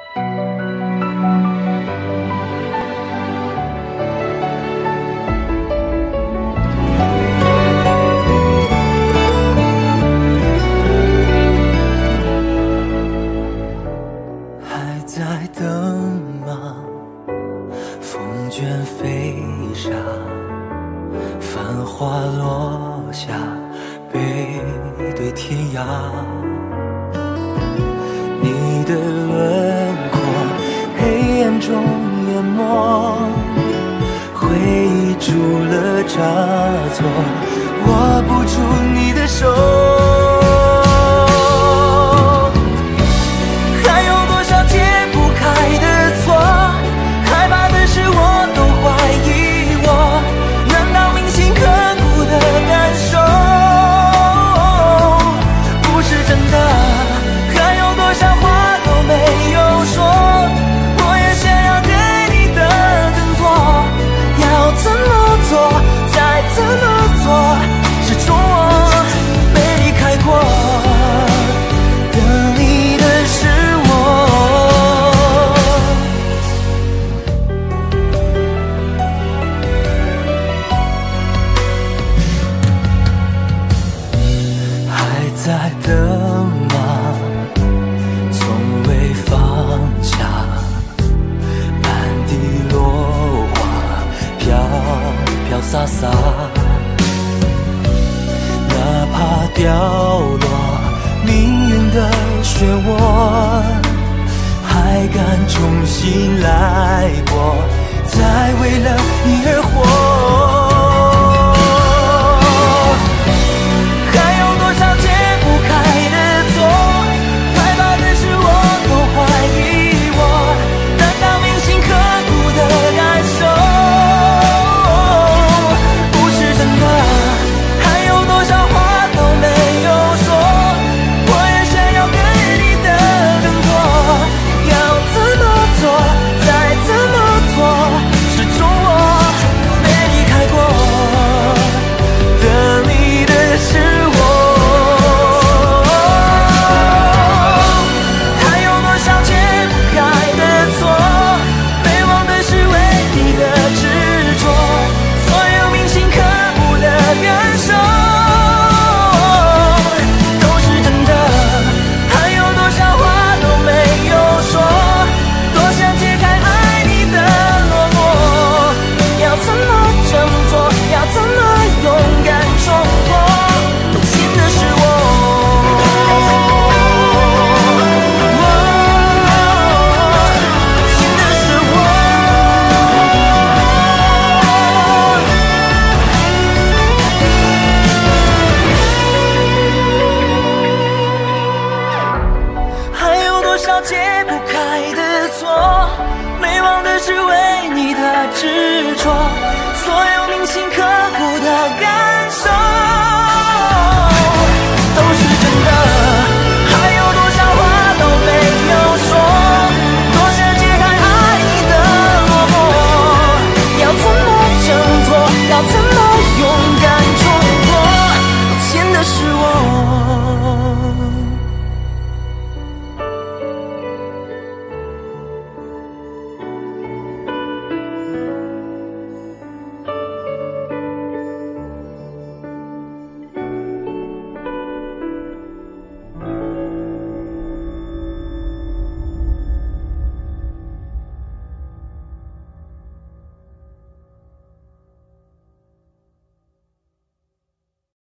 在等吗？风卷飞沙，繁花落下，背对天涯。你的轮廓，黑暗中淹没，回忆住了差错，握不住你的手。在等吗？从未放下，满地落花，飘飘洒洒。哪怕掉落命运的漩涡，还敢重新来过，再为了你而活。解不开的错，没忘的是为你的执着，所有铭心刻骨的感